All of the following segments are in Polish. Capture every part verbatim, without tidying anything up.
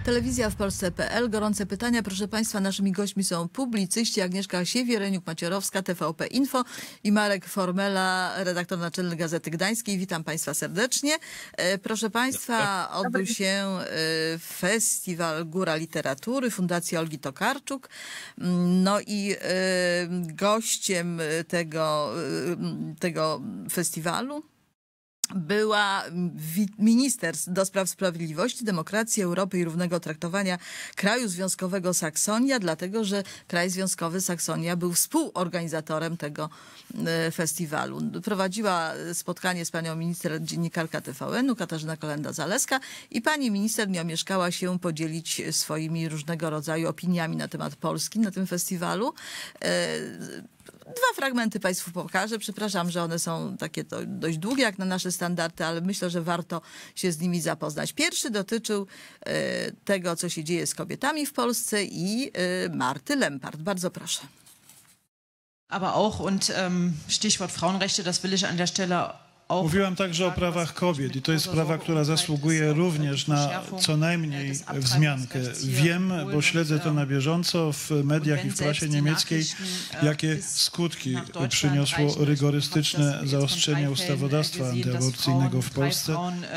Telewizja w Polsce kropka pe el. Gorące pytania. Proszę Państwa, naszymi gośćmi są publicyści Agnieszka Siewiereniuk-Macierowska, T V P Info i Marek Formela, redaktor naczelny Gazety Gdańskiej. Witam Państwa serdecznie. Proszę Państwa, odbył się festiwal Góra Literatury Fundacji Olgi Tokarczuk. No i gościem tego, tego festiwalu była minister do spraw sprawiedliwości, demokracji, Europy i równego traktowania kraju związkowego Saksonia, dlatego że kraj związkowy Saksonia był współorganizatorem tego festiwalu. Prowadziła spotkanie z panią minister dziennikarka T V N-u Katarzyna Kolenda-Zaleska i pani minister nie omieszkała się podzielić swoimi różnego rodzaju opiniami na temat Polski na tym festiwalu. Dwa fragmenty Państwu pokażę. Przepraszam, że one są takie to dość długie jak na nasze standardy, ale myślę, że warto się z nimi zapoznać. Pierwszy dotyczył e, tego, co się dzieje z kobietami w Polsce i e, Marty Lempart. Bardzo proszę. Aber auch und um, Stichwort Frauenrechte, das will ich an der Stelle. Mówiłam także o prawach kobiet i to jest sprawa, która zasługuje również na co najmniej wzmiankę. Wiem, bo śledzę to na bieżąco w mediach i w prasie niemieckiej, jakie skutki przyniosło rygorystyczne zaostrzenie ustawodawstwa antyaborcyjnego w Polsce.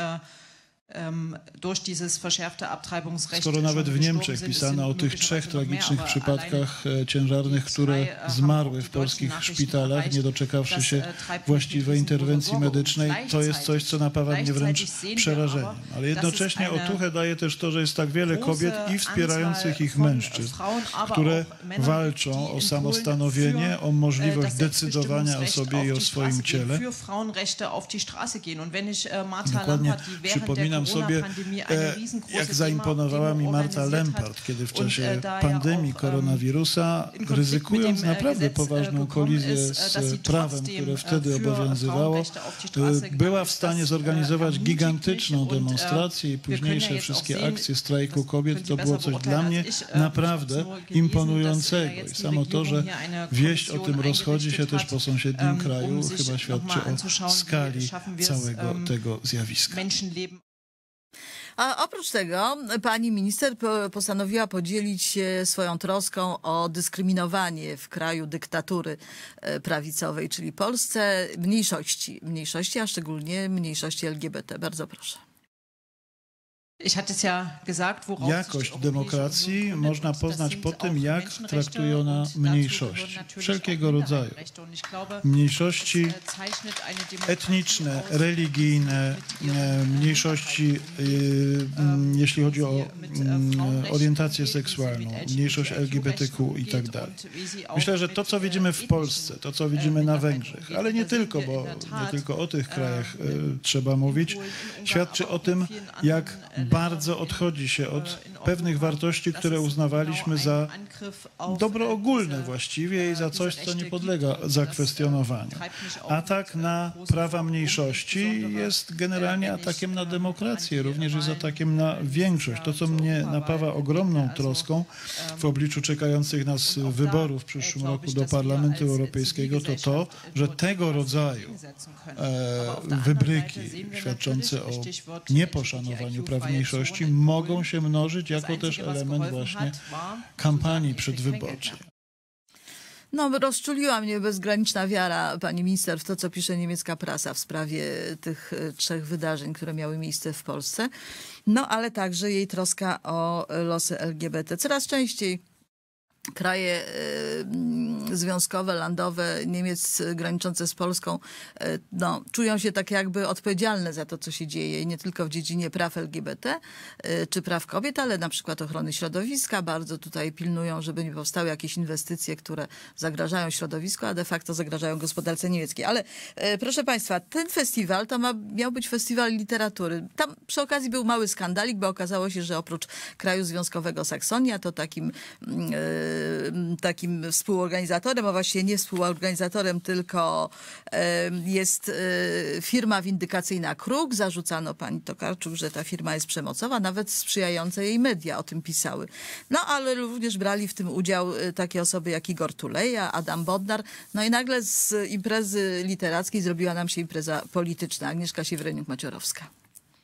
Skoro nawet w Niemczech pisano o tych trzech tragicznych przypadkach ciężarnych, które zmarły w polskich szpitalach, nie doczekawszy się właściwej interwencji medycznej, to jest coś, co napawa mnie wręcz przerażeniem. Ale jednocześnie otuchę daje też to, że jest tak wiele kobiet i wspierających ich mężczyzn, które walczą o samostanowienie, o możliwość decydowania o sobie i o swoim ciele. Dokładnie przypominam sobie, jak zaimponowała mi Marta Lempart, kiedy w czasie pandemii koronawirusa, ryzykując naprawdę poważną kolizję z prawem, które wtedy obowiązywało, była w stanie zorganizować gigantyczną demonstrację i późniejsze wszystkie akcje strajku kobiet. To było coś dla mnie naprawdę imponującego. I samo to, że wieść o tym rozchodzi się też po sąsiednim kraju, chyba świadczy o skali całego tego zjawiska. A oprócz tego pani minister postanowiła podzielić się swoją troską o dyskryminowanie w kraju dyktatury prawicowej, czyli Polsce, mniejszości, mniejszości, a szczególnie mniejszości L G B T. Bardzo proszę. Jakość demokracji można poznać po tym, jak traktuje ona mniejszości wszelkiego rodzaju. Mniejszości etniczne, religijne, mniejszości, jeśli chodzi o orientację seksualną, mniejszość L G B T Q i tak dalej. Myślę, że to, co widzimy w Polsce, to, co widzimy na Węgrzech, ale nie tylko, bo nie tylko o tych krajach trzeba mówić, świadczy o tym, jak bardzo odchodzi się od pewnych wartości, które uznawaliśmy za dobro ogólne właściwie i za coś, co nie podlega zakwestionowaniu. Atak na prawa mniejszości jest generalnie atakiem na demokrację, również jest atakiem na większość. To, co mnie napawa ogromną troską w obliczu czekających nas wyborów w przyszłym roku do Parlamentu Europejskiego, to to, że tego rodzaju e, wybryki świadczące o nieposzanowaniu praw mniejszości mogą się mnożyć jako też element właśnie kampanii przedwyborczej. No, rozczuliła mnie bezgraniczna wiara pani minister w to, co pisze niemiecka prasa w sprawie tych trzech wydarzeń, które miały miejsce w Polsce. No, ale także jej troska o losy L G B T. Coraz częściej kraje y, związkowe, landowe, Niemiec graniczące z Polską y, no, czują się tak jakby odpowiedzialne za to, co się dzieje nie tylko w dziedzinie praw L G B T y, czy praw kobiet, ale na przykład ochrony środowiska. Bardzo tutaj pilnują, żeby nie powstały jakieś inwestycje, które zagrażają środowisku, a de facto zagrażają gospodarce niemieckiej. Ale y, proszę Państwa, ten festiwal to ma, miał być festiwal literatury. Tam przy okazji był mały skandalik, bo okazało się, że oprócz kraju związkowego Saksonia, to takim y, takim współorganizatorem, a właściwie nie współorganizatorem, tylko jest firma windykacyjna Kruk. Zarzucano pani Tokarczuk, że ta firma jest przemocowa, nawet sprzyjające jej media o tym pisały. No ale również brali w tym udział takie osoby jak Igor Tuleja, Adam Bodnar. No i nagle z imprezy literackiej zrobiła nam się impreza polityczna. Agnieszka Siewiereniuk-Macierowska.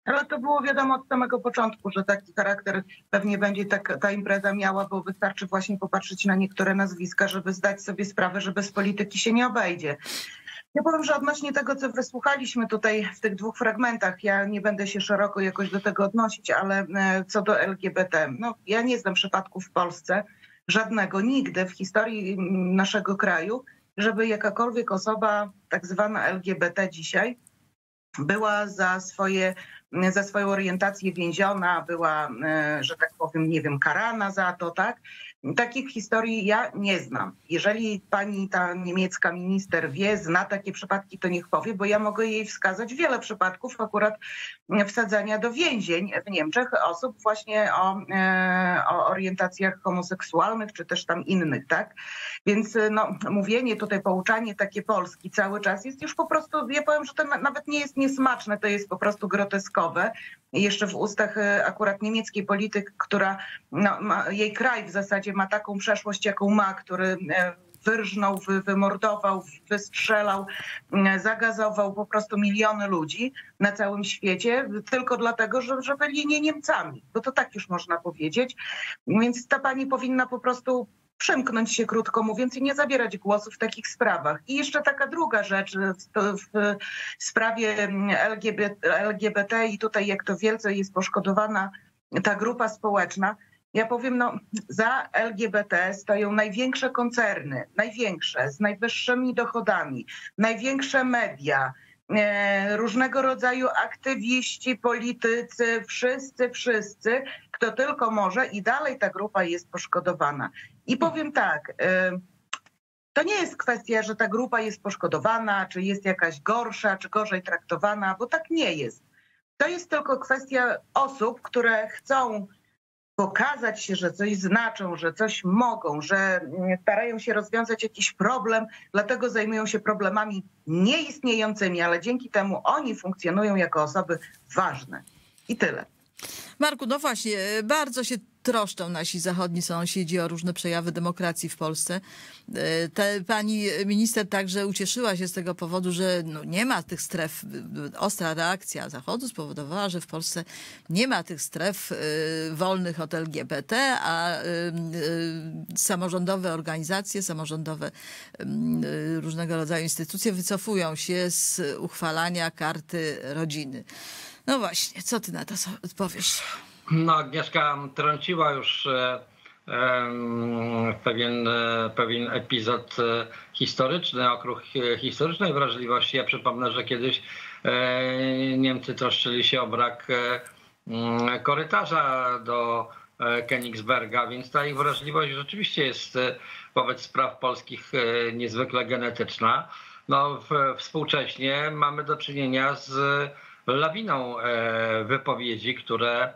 Ale to było wiadomo od samego początku, że taki charakter pewnie będzie tak, ta impreza miała, bo wystarczy właśnie popatrzeć na niektóre nazwiska, żeby zdać sobie sprawę, że bez polityki się nie obejdzie. Ja powiem, że odnośnie tego, co wysłuchaliśmy tutaj w tych dwóch fragmentach, ja nie będę się szeroko jakoś do tego odnosić, ale co do L G B T, no ja nie znam przypadku w Polsce, żadnego, nigdy w historii naszego kraju, żeby jakakolwiek osoba tak zwana L G B T dzisiaj była za swoje, za swoją orientację więziona, była, że tak powiem, nie wiem, karana za to, tak? Takich historii ja nie znam. Jeżeli pani ta niemiecka minister wie, zna takie przypadki, to niech powie, bo ja mogę jej wskazać wiele przypadków akurat wsadzania do więzień w Niemczech osób właśnie o, o orientacjach homoseksualnych, czy też tam innych, tak? Więc no, mówienie tutaj, pouczanie takie Polski cały czas jest już po prostu, ja powiem, że to nawet nie jest niesmaczne, to jest po prostu groteskowe. I jeszcze w ustach akurat niemieckiej polityk, która no, ma, jej kraj w zasadzie ma taką przeszłość, jaką ma, który wyrżnął, wy, wymordował, wystrzelał, zagazował po prostu miliony ludzi na całym świecie, tylko dlatego, że, że byli nie Niemcami, bo to tak już można powiedzieć. Więc ta pani powinna po prostu przymknąć się, krótko mówiąc, i nie zabierać głosu w takich sprawach. I jeszcze taka druga rzecz w, w sprawie L G B T, L G B T i tutaj jak to wielce jest poszkodowana ta grupa społeczna. Ja powiem, no za L G B T stoją największe koncerny, największe, z najwyższymi dochodami, największe media, e, różnego rodzaju aktywiści, politycy, wszyscy, wszyscy, kto tylko może i dalej ta grupa jest poszkodowana. I powiem tak, to nie jest kwestia, że ta grupa jest poszkodowana, czy jest jakaś gorsza, czy gorzej traktowana, bo tak nie jest. To jest tylko kwestia osób, które chcą pokazać się, że coś znaczą, że coś mogą, że starają się rozwiązać jakiś problem, dlatego zajmują się problemami nieistniejącymi, ale dzięki temu oni funkcjonują jako osoby ważne. I tyle. Marku, no właśnie, bardzo się troszczą nasi zachodni sąsiedzi o różne przejawy demokracji w Polsce. Te, pani minister także ucieszyła się z tego powodu, że no nie ma tych stref. Ostra reakcja Zachodu spowodowała, że w Polsce nie ma tych stref y, wolnych od L G B T, a y, y, samorządowe organizacje, samorządowe y, różnego rodzaju instytucje wycofują się z uchwalania karty rodziny. No właśnie, co ty na to powiesz? No, Agnieszka trąciła już e, e, pewien, e, pewien epizod e, historyczny, okruch historycznej wrażliwości. Ja przypomnę, że kiedyś e, Niemcy troszczyli się o brak e, korytarza do e, Königsberga, więc ta ich wrażliwość rzeczywiście jest e, wobec spraw polskich e, niezwykle genetyczna. No, w, współcześnie mamy do czynienia z lawiną e, wypowiedzi, które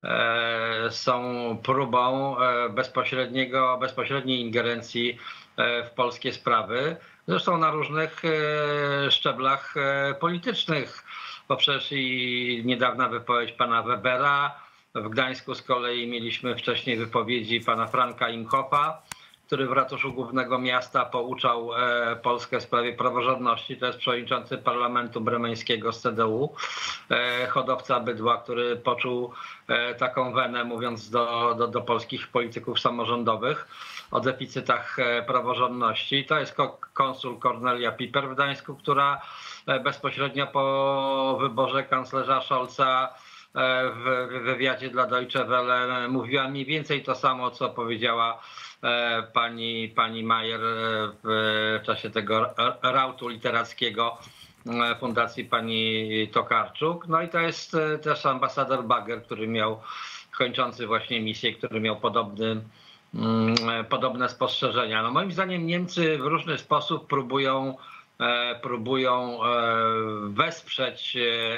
są próbą bezpośredniego, bezpośredniej ingerencji w polskie sprawy, zresztą na różnych szczeblach politycznych, bo przecież i niedawna wypowiedź pana Webera, w Gdańsku z kolei mieliśmy wcześniej wypowiedzi pana Franka Imhofa, który w ratuszu głównego miasta pouczał Polskę w sprawie praworządności. To jest przewodniczący parlamentu bremeńskiego z C D U, hodowca bydła, który poczuł taką wenę, mówiąc do, do, do polskich polityków samorządowych o deficytach praworządności. To jest konsul Kornelia Piper w Gdańsku, która bezpośrednio po wyborze kanclerza Scholza w wywiadzie dla Deutsche Welle mówiła mniej więcej to samo, co powiedziała pani, pani Majer w czasie tego rautu literackiego fundacji pani Tokarczuk. No i to jest też ambasador Bagger, który miał, kończący właśnie misję, który miał podobny, podobne spostrzeżenia. No moim zdaniem Niemcy w różny sposób próbują, próbują wesprzeć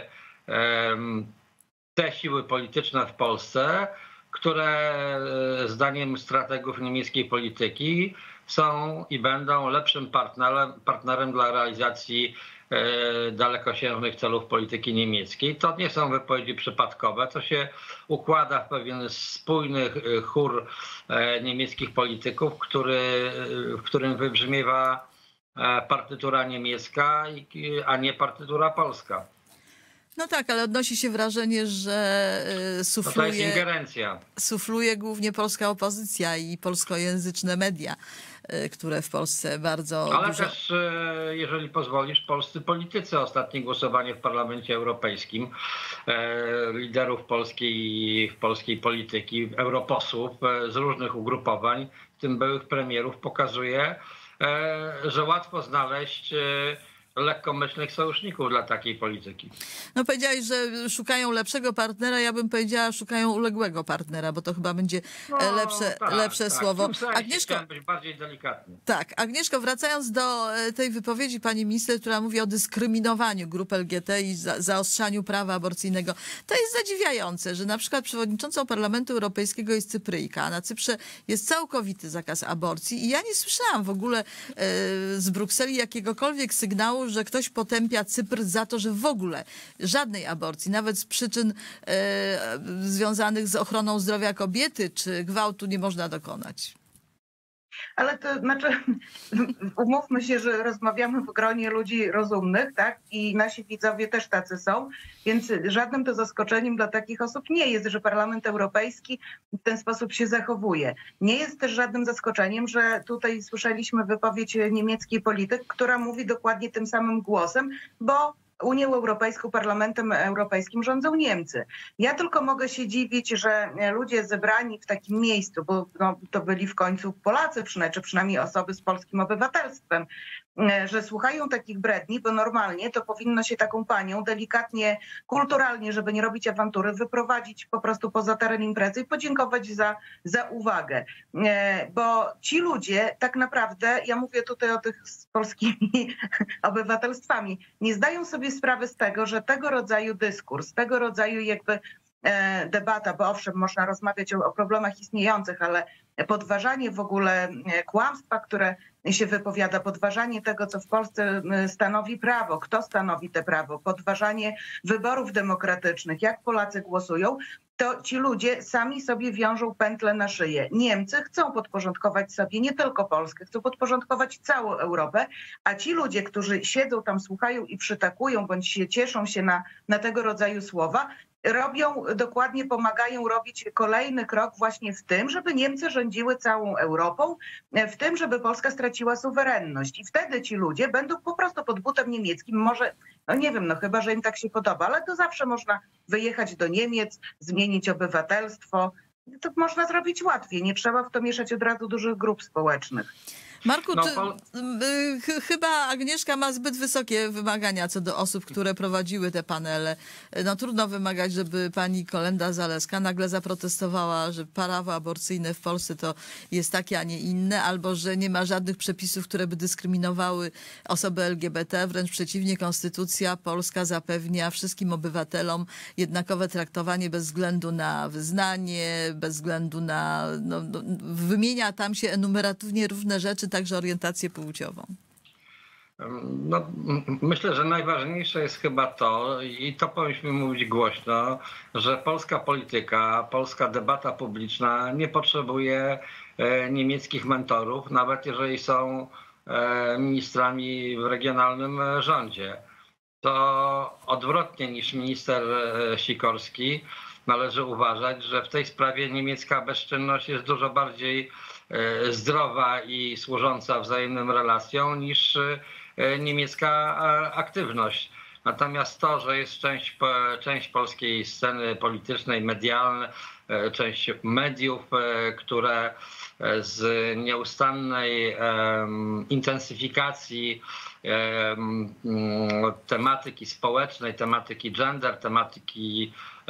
te siły polityczne w Polsce, które zdaniem strategów niemieckiej polityki są i będą lepszym partnerem, partnerem dla realizacji dalekosiężnych celów polityki niemieckiej. To nie są wypowiedzi przypadkowe, to się układa w pewien spójny chór niemieckich polityków, który, w którym wybrzmiewa partytura niemiecka, a nie partytura polska. No tak, ale odnosi się wrażenie, że sufluje, no to jest ingerencja. Sufluje głównie polska opozycja i polskojęzyczne media, które w Polsce bardzo Ale dużo... też, jeżeli pozwolisz, polscy politycy. Ostatnie głosowanie w Parlamencie Europejskim liderów polskiej, polskiej polityki, europosłów z różnych ugrupowań, w tym byłych premierów, pokazuje, że łatwo znaleźć lekkomyślnych sojuszników dla takiej polityki. No powiedziałeś, że szukają lepszego partnera, ja bym powiedziała, szukają uległego partnera, bo to chyba będzie no, lepsze, tak, lepsze tak. słowo. W tym sensie Agnieszko, chciałem być bardziej delikatny. Tak, Agnieszko, wracając do tej wypowiedzi pani minister, która mówi o dyskryminowaniu grup L G B T i za, zaostrzaniu prawa aborcyjnego, to jest zadziwiające, że na przykład przewodniczącą Parlamentu Europejskiego jest Cypryjka, a na Cyprze jest całkowity zakaz aborcji i ja nie słyszałam w ogóle e, z Brukseli jakiegokolwiek sygnału, że ktoś potępia Cypr za to, że w ogóle żadnej aborcji, nawet z przyczyn e, związanych z ochroną zdrowia kobiety czy gwałtu nie można dokonać. Ale to znaczy, umówmy się, że rozmawiamy w gronie ludzi rozumnych, tak? I nasi widzowie też tacy są, więc żadnym to zaskoczeniem dla takich osób nie jest, że Parlament Europejski w ten sposób się zachowuje. Nie jest też żadnym zaskoczeniem, że tutaj słyszeliśmy wypowiedź niemieckiej polityk, która mówi dokładnie tym samym głosem, bo Unią Europejską, Parlamentem Europejskim rządzą Niemcy. Ja tylko mogę się dziwić, że ludzie zebrani w takim miejscu, bo no, to byli w końcu Polacy, czy przynajmniej osoby z polskim obywatelstwem, że słuchają takich bredni, bo normalnie to powinno się taką panią delikatnie, kulturalnie, żeby nie robić awantury, wyprowadzić po prostu poza teren imprezy i podziękować za, za uwagę. Bo ci ludzie tak naprawdę, ja mówię tutaj o tych z polskimi obywatelstwami, nie zdają sobie sprawy z tego, że tego rodzaju dyskurs, tego rodzaju jakby debata, bo owszem, można rozmawiać o, o problemach istniejących, ale podważanie w ogóle kłamstwa, które się wypowiada, podważanie tego, co w Polsce stanowi prawo, kto stanowi te prawo, podważanie wyborów demokratycznych, jak Polacy głosują, to ci ludzie sami sobie wiążą pętlę na szyję. Niemcy chcą podporządkować sobie nie tylko Polskę, chcą podporządkować całą Europę, a ci ludzie, którzy siedzą tam, słuchają i przytakują, bądź się cieszą się na, na tego rodzaju słowa, robią, dokładnie pomagają robić kolejny krok właśnie w tym, żeby Niemcy rządziły całą Europą, w tym, żeby Polska straciła suwerenność. I wtedy ci ludzie będą po prostu pod butem niemieckim, może, no nie wiem, no chyba, że im tak się podoba, ale to zawsze można wyjechać do Niemiec, zmienić obywatelstwo. To można zrobić łatwiej, nie trzeba w to mieszać od razu dużych grup społecznych. Marku, No, ty, Pol... ch chyba Agnieszka ma zbyt wysokie wymagania co do osób, które prowadziły te panele. No trudno wymagać, żeby pani Kolenda Zalewska nagle zaprotestowała, że prawo aborcyjne w Polsce to jest takie, a nie inne, albo że nie ma żadnych przepisów, które by dyskryminowały osoby L G B T. Wręcz przeciwnie, konstytucja polska zapewnia wszystkim obywatelom jednakowe traktowanie bez względu na wyznanie, bez względu na... No, no, wymienia tam się enumeratywnie różne rzeczy, także orientację płciową. No, myślę, że najważniejsze jest chyba to, i to powinniśmy mówić głośno, że polska polityka, polska debata publiczna nie potrzebuje niemieckich mentorów, nawet jeżeli są ministrami w regionalnym rządzie. To odwrotnie niż minister Sikorski należy uważać, że w tej sprawie niemiecka bezczynność jest dużo bardziej zdrowa i służąca wzajemnym relacjom niż niemiecka aktywność. Natomiast to, że jest część, część polskiej sceny politycznej, medialnej, część mediów, które z nieustannej um, intensyfikacji um, tematyki społecznej, tematyki gender, tematyki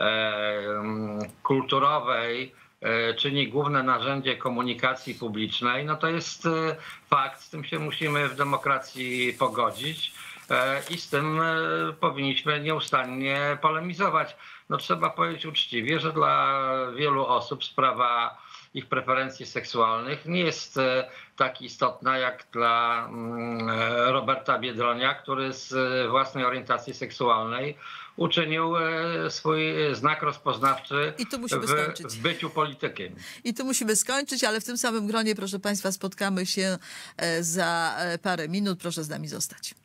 um, kulturowej czyni główne narzędzie komunikacji publicznej, no to jest fakt, z tym się musimy w demokracji pogodzić i z tym powinniśmy nieustannie polemizować. No trzeba powiedzieć uczciwie, że dla wielu osób sprawa ich preferencji seksualnych nie jest tak istotna jak dla Roberta Biedronia, który z własnej orientacji seksualnej uczynił swój znak rozpoznawczy w, w byciu politykiem. I tu musimy skończyć, ale w tym samym gronie, proszę państwa, spotkamy się za parę minut. Proszę z nami zostać.